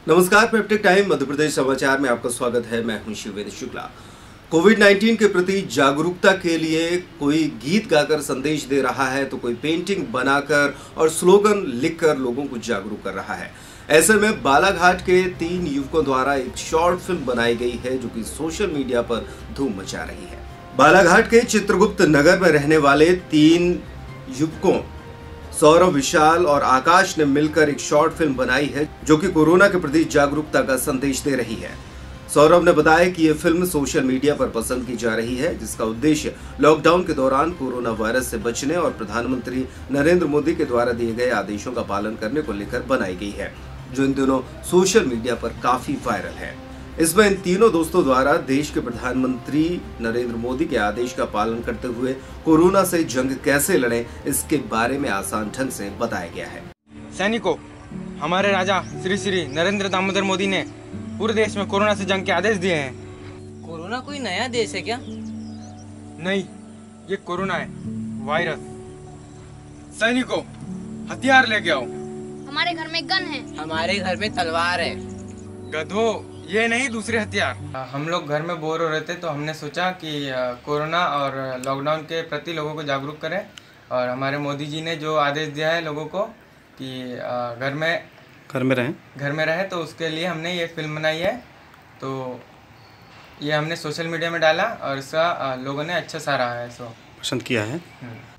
नमस्कार, peptic time Madhya Pradesh समाचार में आपका स्वागत है। मैं हूं शिवेंद्र शुक्ला। कोविड-19 के प्रति जागरूकता के लिए कोई गीत गाकर संदेश दे रहा है तो कोई पेंटिंग बनाकर और स्लोगन लिखकर लोगों को जागरूक कर रहा है। ऐसे में बालाघाट के 3 युवकों द्वारा एक शॉर्ट फिल्म बनाई गई है जो कि सोशल मीडिया पर धूम मचा रही है। बालाघाट के चित्रगुप्त नगर में रहने वाले 3 युवकों सौरभ, विशाल और आकाश ने मिलकर एक शॉर्ट फिल्म बनाई है जो कि कोरोना के प्रति जागरूकता का संदेश दे रही है। सौरभ ने बताया कि यह फिल्म सोशल मीडिया पर पसंद की जा रही है, जिसका उद्देश्य लॉकडाउन के दौरान कोरोना वायरस से बचने और प्रधानमंत्री नरेंद्र मोदी के द्वारा दिए गए आदेशों का पालन करने को लेकर बनाई गई है, जो इन दिनों सोशल मीडिया पर काफी वायरल है। इसमें इन तीनों दोस्तों द्वारा देश के प्रधानमंत्री नरेंद्र मोदी के आदेश का पालन करते हुए कोरोना से जंग कैसे लड़ें, इसके बारे में आसान ढंग से बताया गया है। सैनिकों, हमारे राजा श्री श्री नरेंद्र दामोदर मोदी ने पूरे देश में कोरोना से जंग के आदेश दिए हैं। कोरोना कोई नया देश है क्या? नहीं, ये कोरोना है, वायरस। सैनिकों, हथियार लेके आओ। हमारे घर में गन है। हमारे घर में तलवार है। गधो, ये नहीं दूसरे हथियार। हम लोग घर में बोर हो रहे थे तो हमने सोचा कि कोरोना और लॉकडाउन के प्रति लोगों को जागरूक करें, और हमारे मोदी जी ने जो आदेश दिया है लोगों को कि घर में रहें, तो उसके लिए हमने ये फिल्म बनाई है। तो ये हमने सोशल मीडिया में डाला और इसका लोगों ने अच्छा सराहा है, इसको पसंद किया है।